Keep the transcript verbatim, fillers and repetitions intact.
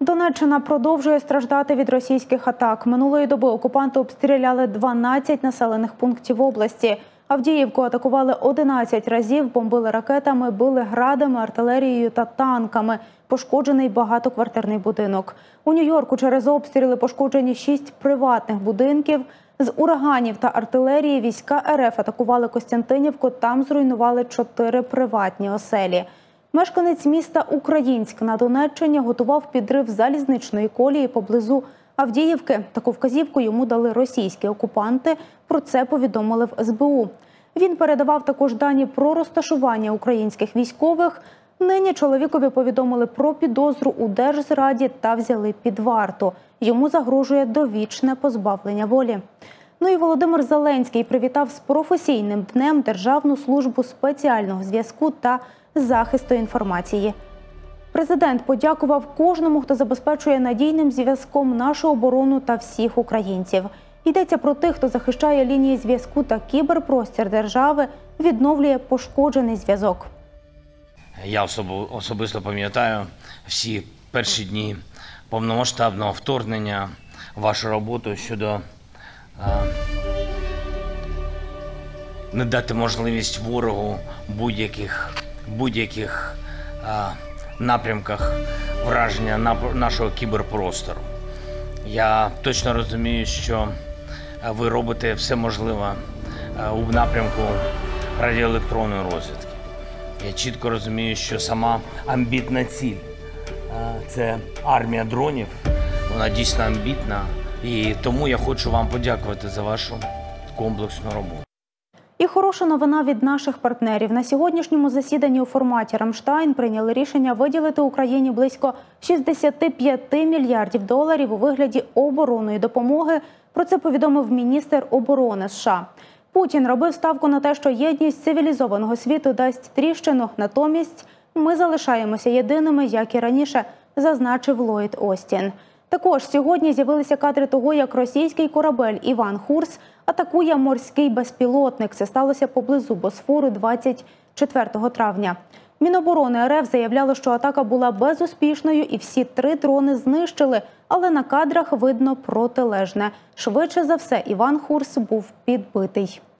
Донеччина продовжує страждати від російських атак. Минулої доби окупанти обстріляли дванадцять населених пунктів області. Авдіївку атакували одинадцять разів, бомбили ракетами, били градами, артилерією та танками. Пошкоджений багатоквартирний будинок. У Нью-Йорку через обстріли пошкоджені шість приватних будинків. З ураганів та артилерії війська РФ атакували Костянтинівку, там зруйнували чотири приватні оселі. Мешканець міста Українськ на Донеччині готував підрив залізничної колії поблизу Авдіївки. Таку вказівку йому дали російські окупанти, про це повідомили в ес бе у. Він передавав також дані про розташування українських військових. Нині чоловікові повідомили про підозру у держзраді та взяли під варту. Йому загрожує довічне позбавлення волі. Ну і Володимир Зеленський привітав з професійним днем Державну службу спеціального зв'язку та захисту інформації. Президент подякував кожному, хто забезпечує надійним зв'язком нашу оборону та всіх українців. Йдеться про тих, хто захищає лінії зв'язку та кіберпростір держави, відновлює пошкоджений зв'язок. Я особисто пам'ятаю всі перші дні повномасштабного вторгнення, вашу роботу щодо е, не дати можливість ворогу будь-яких будь-яких е, напрямках враження на нашого кіберпростору. Я точно розумію, що ви робите все можливе у напрямку радіоелектронної розвідки. Я чітко розумію, що сама амбітна ціль – це армія дронів, вона дійсно амбітна. І тому я хочу вам подякувати за вашу комплексну роботу. І хороша новина від наших партнерів. На сьогоднішньому засіданні у форматі «Рамштайн» прийняли рішення виділити Україні близько шістдесят п'ять мільярдів доларів у вигляді оборонної допомоги. Про це повідомив міністр оборони США. Путін робив ставку на те, що єдність цивілізованого світу дасть тріщину. Натомість ми залишаємося єдиними, як і раніше, зазначив Ллойд Остін. Також сьогодні з'явилися кадри того, як російський корабель «Іван Хурс» атакує морський безпілотник. Це сталося поблизу Босфору двадцять четвертого травня. Міноборони РФ заявляло, що атака була безуспішною і всі три дрони знищили, але на кадрах видно протилежне. Швидше за все, «Іван Хурс» був підбитий.